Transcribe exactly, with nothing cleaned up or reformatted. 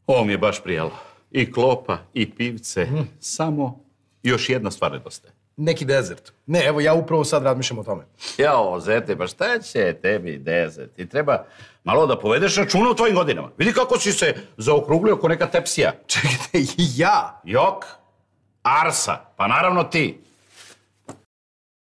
Ovo mi je baš prijelo. I klopa, i pivce. Mm. Samo još jedna stvar nedostaje. Neki dezert. Ne, evo ja upravo sad razmišljam o tome. Jao, zete, pa šta će tebi dezert? Ti treba malo da povedeš računa u tvojim godinama. Vidi kako si se zaokruglio ko neka tepsija. Čekajte, ja? Jok, Arsa, pa naravno ti.